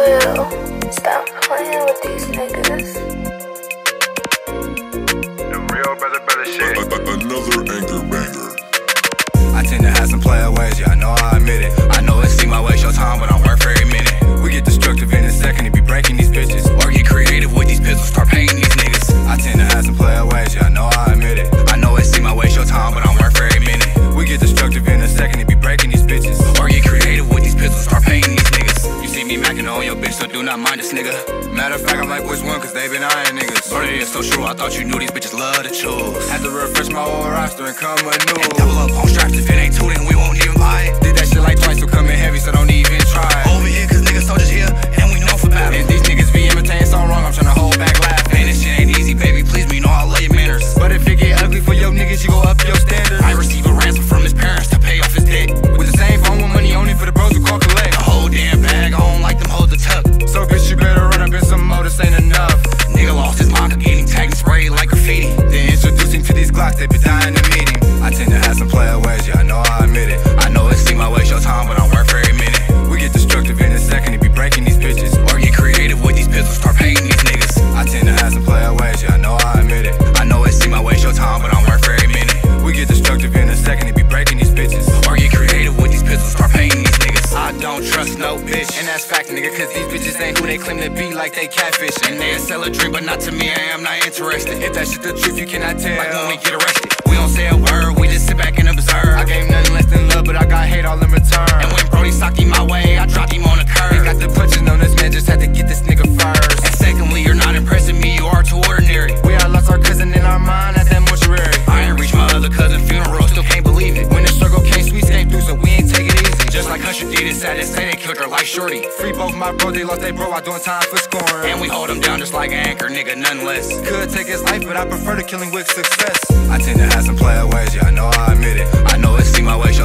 will. Stop playing with these niggas. The real brother shit. Another anchor banger. I tend to have some player ways, yeah, I know I admit it. I know it seem my waste your time, but I'm worth every minute. We get destructive in a second and be breaking these bitches, or get creative with these pistols, start painting these niggas. I tend to have some player ways, yeah, I know I admit it. I know it seem my waste your time, but I'm worth every minute. We get destructive in a second and be breaking these bitches, or get creative with these pistols, start painting these niggas. You see me macking on your bitch, so do not mind this nigga. Matter of fact, I'm like, which one, cause they been eyeing niggas. But it is so true, I thought you knew these bitches love to choose. Had to refresh my old roster and come anew. And double up on straps, if it ain't two, then we won't even buy it. Did that shit like twice, so come in heavy, so don't even try it. Over here, cause niggas soldiers here, and we know for battle. And these niggas be imitating so wrong, I'm tryna hold back laughing. And this shit ain't easy, baby, please me, know I love your manners. But if it get ugly for your niggas, you go up your standards. I receive a ransom from his parents to pay off his debt. With the same phone with money on it for the bros who call collect. The whole damn bag, I don't like them hold the tuck. So bitch, you better run up in some more, this ain't enough. Nigga lost his locker, getting tagged and sprayed like graffiti. Then introduce him to these Glocks, they been dying to meet him. I tend to have some player ways, yeah, I know I admit it. I know it seem my waste your time, but I'm worth every minute. We get destructive in a second and be breaking these bitches, or get creative with these pistols, start painting these niggas. I tend to have some player ways, yeah, I know I admit it. I know it seem my waste your time, but I'm worth every minute. We get destructive in a second and be breaking these bitches, or get creative with these pistols, start painting these niggas. I don't trust no bitch, and that's fact, nigga, cause these bitches ain't who they claim to be, like they catfish. And they'll sell a dream, but not to me, I am not interested. If that shit the truth, you cannot tell, like when we get arrested. We don't say a word, we just sit back and observe. I gave nothing less than love, but I got hate all in return. And when Brody socked him my way, I dropped him on the curb. He got the punches on this man, just had to get this nigga first. And secondly, you're not impressing me, you are too ordinary. We all lost our cousin in our mind at that mortuary. I ain't reached my other cousin funeral, still can't believe it. When the struggle came, sweets came through, so we ain't take it easy. Just like Usher did, it's sad to say they killed her like Shorty. Free both my bro, they lost they bro while doing time for scoring. And we hold him down just like an anchor, nigga, none less. Could take his life, but I prefer to kill him with success. I tend to have some player ways, yeah, I know I admit it. I know it seem my way